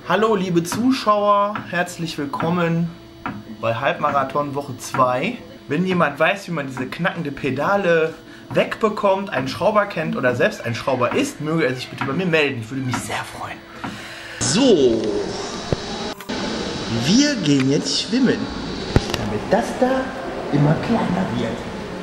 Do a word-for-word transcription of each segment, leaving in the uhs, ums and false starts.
Hallo liebe Zuschauer, herzlich willkommen bei Halbmarathon Woche zwei. Wenn jemand weiß, wie man diese knackende Pedale wegbekommt, einen Schrauber kennt oder selbst ein Schrauber ist, möge er sich bitte bei mir melden. Ich würde mich sehr freuen. So, wir gehen jetzt schwimmen, damit das da immer kleiner wird.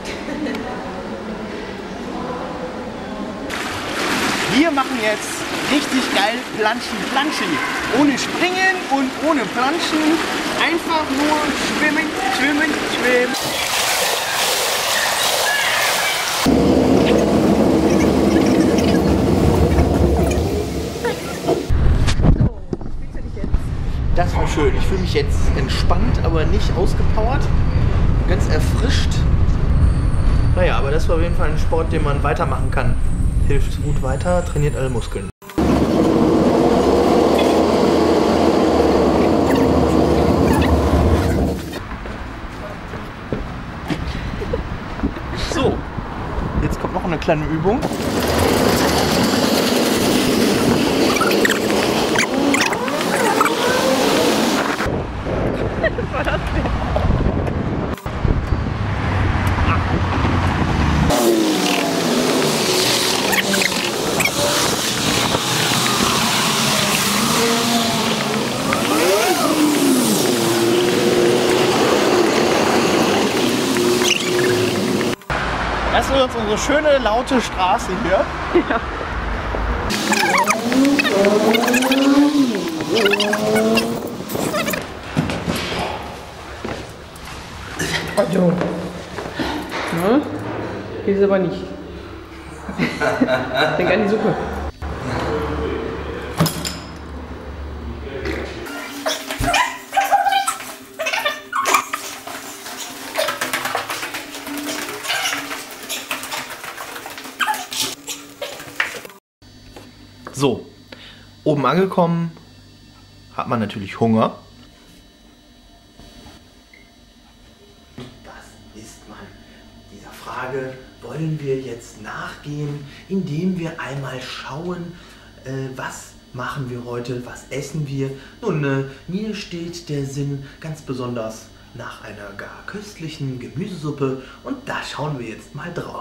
Wir machen jetzt richtig geil Planschen, Planschen. Ohne Springen und ohne Planschen. Einfach nur schwimmen, schwimmen, schwimmen. Das war schön. Ich fühle mich jetzt entspannt, aber nicht ausgepowert. Ganz erfrischt. Naja, aber das war auf jeden Fall ein Sport, den man weitermachen kann. Hilft gut weiter, trainiert alle Muskeln. So, jetzt kommt noch eine kleine Übung. Was war das denn? Das ist jetzt unsere schöne, laute Straße hier. Ja. Also. Ja, hier ist aber nicht. Denk an die Suppe. So, oben angekommen hat man natürlich Hunger. Was isst man? Dieser Frage wollen wir jetzt nachgehen, indem wir einmal schauen, äh, was machen wir heute, was essen wir. Nun, äh, mir steht der Sinn ganz besonders nach einer gar köstlichen Gemüsesuppe und da schauen wir jetzt mal drauf.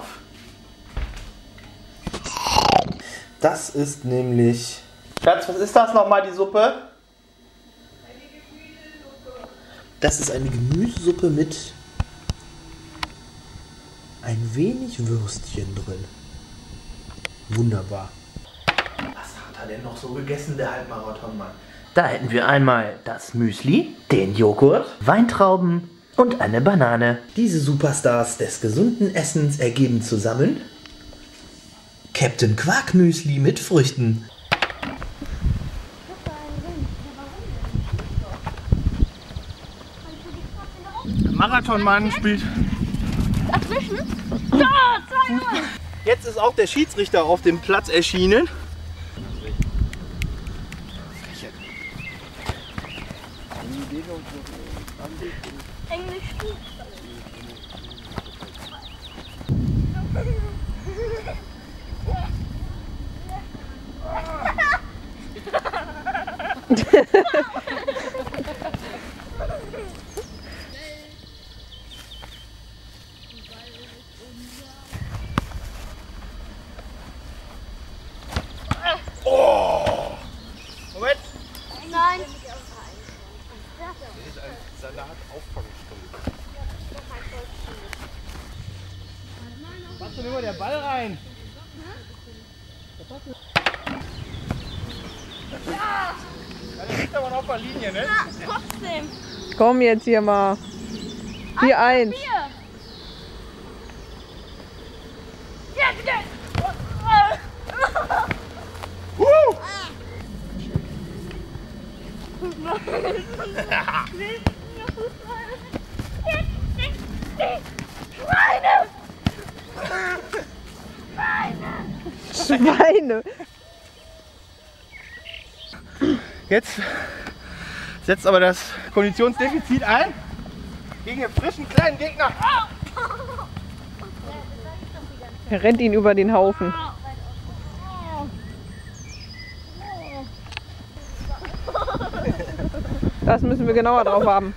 Das ist nämlich... Schatz, was ist das nochmal, die Suppe? Eine Gemüsesuppe. Das ist eine Gemüsesuppe mit ein wenig Würstchen drin. Wunderbar. Was hat er denn noch so gegessen, der Halbmarathonmann? Da hätten wir einmal das Müsli, den Joghurt, Weintrauben und eine Banane. Diese Superstars des gesunden Essens ergeben zusammen Captain Quark Müsli mit Früchten. Der Marathonmann spielt. Dazwischen? Ja, zwei null. Jetzt ist auch der Schiedsrichter auf dem Platz erschienen. Englisch. Oh! Moment! Nein. Das ist ein Salat-Auffangstunde. Machst du nur der Ball rein? Ja. Das liegt aber noch auf der Linie, ne? Ja, trotzdem. Komm jetzt hier mal. vier eins. Ja, bitte. Woo! Schweine! Schweine. Jetzt setzt aber das Konditionsdefizit ein gegen den frischen kleinen Gegner. Er rennt ihn über den Haufen. Das müssen wir genauer drauf haben.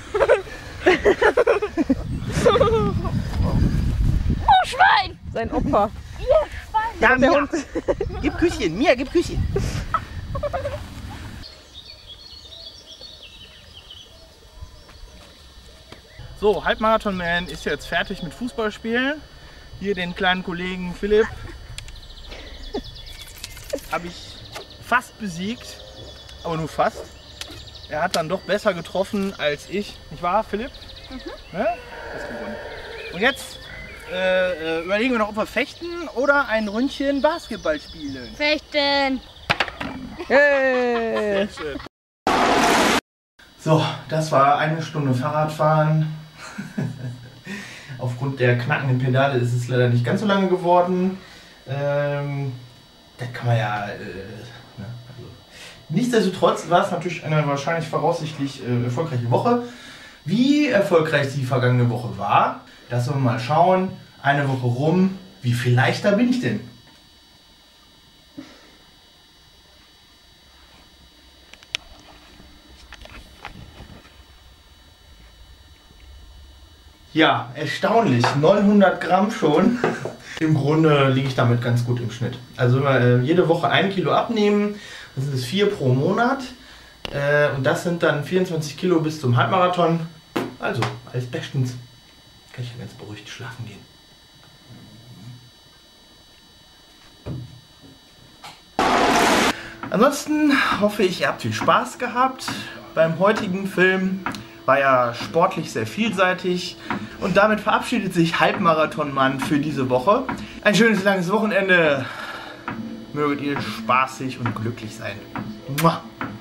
Oh, Schwein! Sein Opfer. Ihr Schwein! Ja, Der Mia. Hund. Gib Küsschen, Mia, gib Küsschen. So, Halbmarathon-Man ist jetzt fertig mit Fußballspielen. Hier den kleinen Kollegen Philipp habe ich fast besiegt, aber nur fast. Er hat dann doch besser getroffen als ich. Nicht wahr, Philipp? Mhm. Ne? Hast gewonnen. Und jetzt äh, äh, überlegen wir noch, ob wir fechten oder ein Ründchen Basketball spielen. Fechten! Hey. Sehr schön. So, das war eine Stunde Fahrradfahren. Aufgrund der knackenden Pedale ist es leider nicht ganz so lange geworden. Ähm, das kann man ja... Äh, ne, also. Nichtsdestotrotz war es natürlich eine wahrscheinlich voraussichtlich äh, erfolgreiche Woche. Wie erfolgreich die vergangene Woche war, das wollen wir mal schauen. Eine Woche rum, wie viel leichter bin ich denn? Ja, erstaunlich, neunhundert Gramm schon. Im Grunde liege ich damit ganz gut im Schnitt. Also wenn wir äh, jede Woche ein Kilo abnehmen, dann sind es vier pro Monat. Äh, und das sind dann vierundzwanzig Kilo bis zum Halbmarathon. Also, alles bestens. Kann ich dann jetzt beruhigt schlafen gehen. Ansonsten hoffe ich, ihr habt viel Spaß gehabt beim heutigen Film. War ja sportlich sehr vielseitig. Und damit verabschiedet sich Halbmarathon-Mann für diese Woche. Ein schönes langes Wochenende. Möget ihr spaßig und glücklich sein. Mua.